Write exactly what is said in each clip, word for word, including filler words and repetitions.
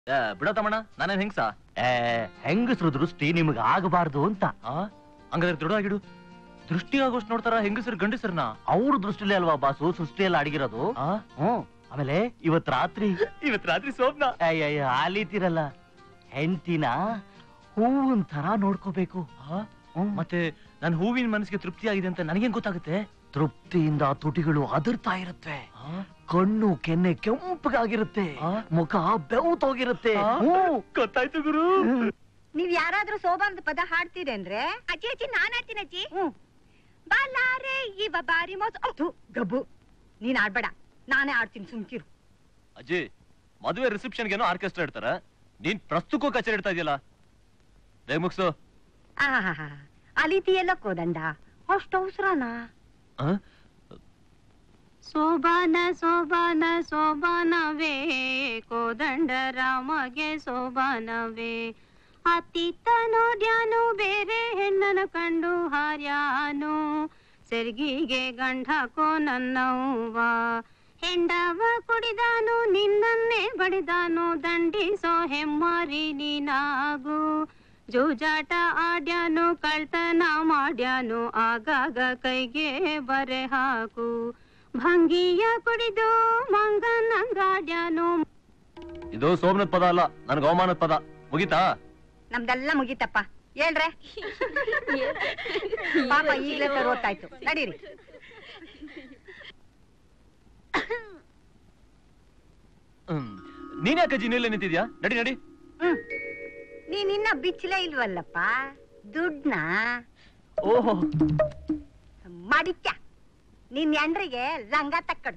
ಬಿಡೋ ತಮ್ಮಣ್ಣ, ನಾನೇನ್ ಹೆಂಗ್ಸ? ಹೆಂಗಸ್ರು ದೃಷ್ಟಿ ನಿಮ್ಗೆ ಆಗಬಾರ್ದು ಅಂತ. ಹಂಗಾದ್ರೆ ದೃಢವಾಗಿಡು. ದೃಷ್ಟಿ ಆಗೋಷ್ಟು ನೋಡ್ತಾರ ಹೆಂಗಸರು ಗಂಡಸರ್ನ? ಅವ್ರ ದೃಷ್ಟಿಲೇ ಅಲ್ವಾ ಬಾಸು ಸೃಷ್ಟಿಯೆಲ್ಲ ಅಡಗಿರೋದು. ಹ್ಮ್ ಆಮೇಲೆ ಇವತ್ ರಾತ್ರಿ ಇವತ್ ರಾತ್ರಿ ಸೋಪ್ನ ಅಯ್ಯ ಆಲೀತಿರಲ್ಲ, ಹೆಂಡತಿನ ಹೂವಿನ ತರ ನೋಡ್ಕೋಬೇಕು. ಮತ್ತೆ ನನ್ ಹೂವಿನ ಮನಸ್ಸಿಗೆ ತೃಪ್ತಿ ಆಗಿದೆ ಅಂತ ನನಗೇನ್ ಗೊತ್ತಾಗುತ್ತೆ? ತೃಪ್ತಿಯಿಂದ ತುಟಿಗಳು ಅದರ್ತಾ ಇರುತ್ತೆ, ಕಣ್ಣು ಕೆನ್ನೆ ಕೆಂಪಗಾಗಿರುತ್ತೆ, ಮುಖ ಬೆವತೋಗಿರುತ್ತೆ. ಗೊತ್ತಾಯ್ತು ಗುರು. ನೀವ್ ಯಾರಾದ್ರೂ ಸೋಬಾರದ ಪದ ಹಾಡ್ತೀರಿ ಅಂದ್ರೆ ಅಜ್ಜಿ ಅಜ್ಜಿ ನಾನ್ ಹಾಡ್ತೀನಿ ಅಜ್ಜಿ. ಬಾಲಾರೆ ಇವ ಬಾರಿ ಮೋಸ ಗಬ್ಬು. ನೀನ್ ಆಡ್ಬೇಡ, ನಾನೇ ಆಡ್ತೀನಿ, ಸುಮ್ಕಿರು. ಅಜ್ಜಿ, ಮದುವೆ ರಿಸೆಪ್ಷನ್ಗೇನೋ ಆರ್ಕೆಸ್ಟ್ರಾ ಇಡ್ತಾರ, ನೀನ್ ಪ್ರಸ್ತುತಕ್ಕೂ ಕಚೇರಿ ಇಡ್ತಾ ಇದೆಯಲ್ಲ, ದಯ ಮುಗ್ಸು. ಆಹಾ ಅಲಿತಿಯಲ್ಲ ಕೋದಂಡ, ಅಷ್ಟು ಅವಸರನಾ? ಸೋಬಾನ ಸೋಬಾನ ಸೋಬಾನವೇ ಕೋದಂಡ ರಾಮಗೆ ಸೋಬಾನವೇ. ಅತ್ತಿತ್ತ ನೋಡ್ಯಾನು ಬೇರೆ ಹೆಣ್ಣನ ಕಂಡು ಹಾರ್ಯಾನು, ಸೆರ್ಗಿಗೆ ಗಂಡಕೋ ನನ್ನವ್ವ. ಹೆಂಡವ ಕುಡಿದಾನು ನಿನ್ನನ್ನೇ ಬಡಿದಾನು, ದಂಡಿಸೋ ಹೆಮ್ಮಾರಿ ನೀನಾಗು. ಜೂಜಾಟ ಆಡ್ಯಾನು ಕಳ್ತನ ಮಾಡ್ಯಾನು, ಆಗಾಗ ಕೈಗೆ ಬರೆ ಹಾಕು. ಭಂಗಿಯ ಕುಡಿದು ಮಂಗನಂಗಾಡ್ಯಾನು. ಇದು ಸೋಮನದ ಪದ ಅಲ್ಲ, ನನ್ಗೆ ಅವಮಾನದ ಪದ. ಮುಗಿತಾ? ನಮ್ದೆಲ್ಲ ಮುಗೀತಪ್ಪ, ಹೇಳ್ರೆ. ಪಾಪ ಈಗ್ಲೇ ತರೋತ್ತಾಯ್ತು, ನಡೀರಿ. ನೀನ್ ಯಾಕೆ ಜಿನ್ನೆಲ್ಲ ನಿಂತಿದ್ಯಾ? ನಡಿ ನಡಿ. ಹ್ಮ್ ನೀನ್ ಇನ್ನ ಬಿಚ್ಚಲೇ ಇಲ್ವಲ್ಲಪ್ಪ ದುಡ್ನ. ಓಹೋ ಮಾಡಿಕ್ಯ, ನಿನ್ ಎಂಡ್ರಿಗೆ ಲಂಗ ತಕ್ಕಡು.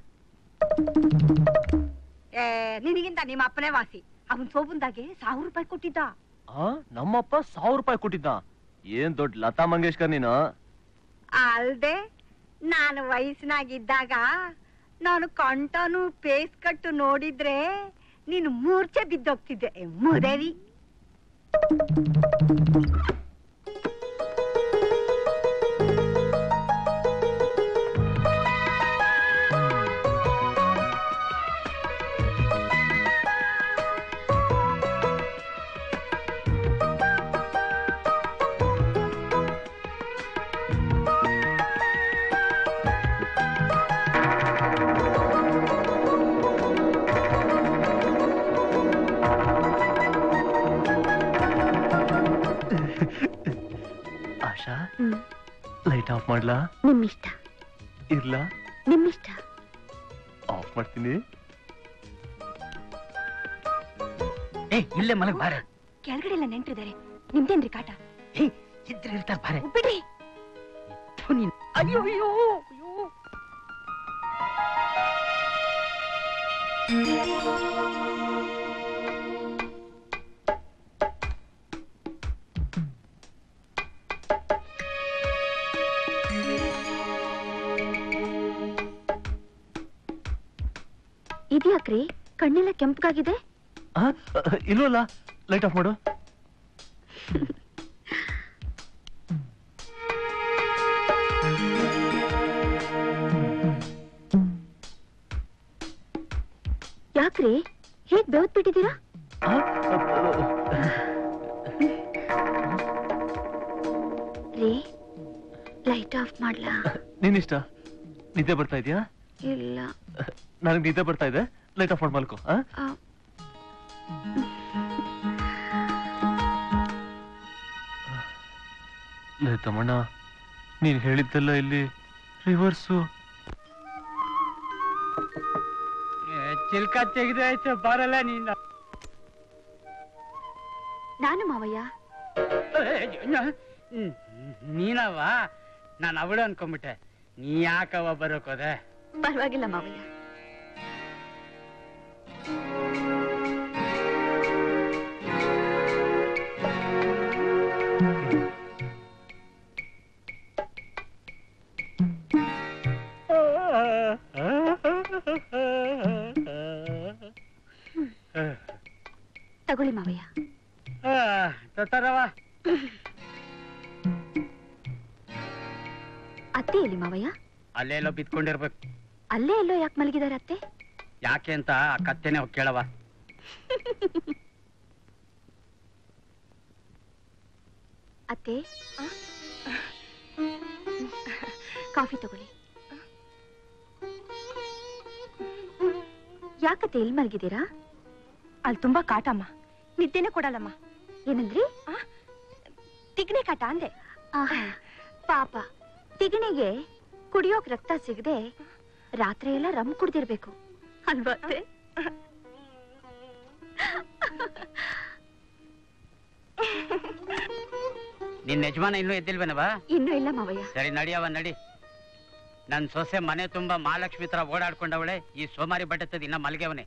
ಏ ನಿನಗಿಂತ ನಿಮ್ಮ ಅಪ್ಪನೇ ವಾಸಿ. ಅವನ್ ಸೋಬುಂದಾಗೆ ಸಾವಿರ ರೂಪಾಯಿ ಕೊಟ್ಟಿದ್ದ. ನಮ್ಮಪ್ಪ ಸಾವಿರ ರೂಪಾಯಿ ಕೊಟ್ಟಿದ್ದ? ಏನ್ ದೊಡ್ಡ ಲತಾ ಮಂಗೇಶ್ಕರ್ ನೀನು. ಅಲ್ದೆ ನಾನು ವಯಸ್ಸಿನಾಗಿದ್ದಾಗ ನಾನು ಕಂಟನು ಪೇಸ್ ಕಟ್ಟು ನೋಡಿದ್ರೆ ನೀನು ಮೂರ್ಛೆ ಬಿದ್ದೋಗ್ತಿದ್ದೆ ಮುದೇವಿ. ಆಶಾ, ಲೈಟ್ ಆಫ್ ಮಾಡ್ಲಾ? ನಿಮ್ಮಿಷ್ಟ. ಇರ್ಲಾ? ನಿಮ್ಮಿಷ್ಟ. ಆಫ್ ಮಾಡ್ತೀನಿ. ಏ ಇಲ್ಲೇ ಮನೆಗ್ ಬಾರೆ. ಕೆಳಗಡೆ ಎಲ್ಲ ನೆಂಟ್ರಿದ್ದಾರೆ, ನಿಮ್ದೇನ್ರಿ ಕಾಟ? ಏ ಇದ್ರೆ ಇರ್ತಾರ ಬಾರೆ. ಬಿಡ್ರಿ. ಅಯ್ಯೋ ಅಯ್ಯೋ ಅಯ್ಯೋ. ಇದ್ಯಾಕ್ರಿ ಕಣ್ಣೆಲ್ಲ ಕೆಂಪಗಾಗಿದೆ? ಇಲ್ವಲ್ಲ, ಲೈಟ್ ಆಫ್ ಮಾಡು. ಯಾಕ್ರಿ ಹೇಗ್ ಬೆವತ್ ಬಿಟ್ಟಿದ್ದೀರಾ? ರೀ ಲೈಟ್ ಆಫ್ ಮಾಡ್ಲಾ? ನಿನ್ನಿಷ್ಟ. ನಿದ್ದೆ ಬರ್ತಾ ಇದೆಯಾ? ಇಲ್ಲ, ನನಗೆ ನಿದ್ದೆ ಬರ್ತಾ ಇದೆ. ಲೈಟ್ ಆಫ್ ಮಾಡಿ ಮಲ್ಕೋ. ಲೇ ತಮ್ಮಣ್ಣ, ನೀನ್ ಹೇಳಿದ್ದೆಲ್ಲ ಇಲ್ಲಿ ರಿವರ್ಸು. ಚಿಲ್ಕ ತೆಗೆದು ಆಯ್ತು, ಬರಲ್ಲ ನೀನು. ನಾನು ಮಾವಯ್ಯ. ನೀನವ? ನಾನು ಅವಳು ಅನ್ಕೊಂಡ್ಬಿಟ್ಟೆ. ನೀ ಯಾಕವ ಬರೋಕೋದೆ? ಪರವಾಗಿಲ್ಲ ಮಾವಯ್ಯ. ತಗೊಳ್ಳಿ ಮಾವಯ್ಯ. ತರವ ಅತ್ತೆ ಎಲ್ಲಿ ಮಾವಯ್ಯ? ಅಲ್ಲೇ ಎಲ್ಲೋ ಬಿತ್ಕೊಂಡಿರ್ಬೇಕು. ಅಲ್ಲೇ ಎಲ್ಲೋ ಯಾಕೆ ಮಲಗಿದಾರೆ ಅತ್ತೆ? ಯಾಕೆ ಅಂತ ಕತ್ತೆನೆ ಹೋಗಿ ಕೇಳವ. ಅತ್ತೆ ಕಾಫಿ ತಗೊಳ್ಳಿ. ಯಾಕತ್ತೆ ಎಲ್ಲಿ ಮಲಗಿದ್ದೀರಾ? ಅಲ್ಲಿ ತುಂಬಾ ಕಾಟಮ್ಮ, ನಿದ್ದೆನೆ ಕೊಡಲ್ಲಮ್ಮ. ಏನಂದ್ರಿ? ತಿಗ್ನೆ ಕಾಟ ಅಂದೆ. ಆಹಾ, ಪಾಪ ತಿಗಣಿಗೆ ಕುಡಿಯೋಕ್ ರಕ್ತ ಸಿಗದೆ ರಾತ್ರಿ ಎಲ್ಲ ರಮ್ ಕುಡ್ದಿರ್ಬೇಕು ಅಲ್ವಾ ಅತ್ತೆ? ನಿನ್ನ ಯಜಮಾನ ಇನ್ನೂ ಎದ್ದಿಲ್ವೇನವಾ? ಇನ್ನೂ ಇಲ್ಲ ಮಾವಯ್ಯ. ಸರಿ ನಡಿಯವ ನಡಿ. ನನ್ ಸೊಸೆ ಮನೆ ತುಂಬಾ ಮಹಾಲಕ್ಷ್ಮಿ ತರ ಓಡಾಡ್ಕೊಂಡವಳೆ, ಈ ಸೋಮಾರಿ ಬಟ್ಟೆತ್ತದ ಇನ್ನ ಮಲ್ಗೆವನೆ.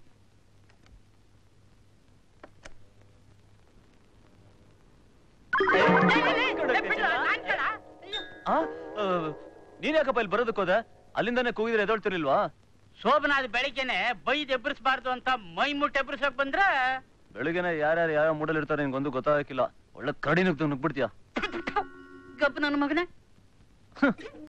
ನೀನ್ ಯಾಕಪ್ಪ ಇಲ್ಲಿ ಬರೋದಕ್ಕೋದ? ಅಲ್ಲಿಂದಾನೆ ಕೂಗಿದ್ರೆ ಎದೊಳ್ತಿರ್ಲಿಲ್ವಾ? ಶೋಭನಾದ ಬೆಳಿಗ್ಗೆನೆ ಬೈದ್ ಎಬ್ಬರಿಸಬಾರ್ದು ಅಂತ ಮೈ ಮುಟ್ಟು ಎಬ್ಬರಿಸಕ್ ಬಂದ್ರ ಬೆಳಿಗ್ಗೆನೆ ಯಾರ್ಯಾರು ಯಾವ ಮೂಡಲ್ ಇರ್ತಾರೆ ನಿನ್ಗೊಂದು ಗೊತ್ತಾಗಕ್ಕಿಲ್ಲ. ಒಳ್ಳೆ ಕರಡಿ ನುಗ್ದು ನುಗ್ಬಿಡ್ತೀಯ. ಗಪ್ ನನ್ನ ಮಗನೇ.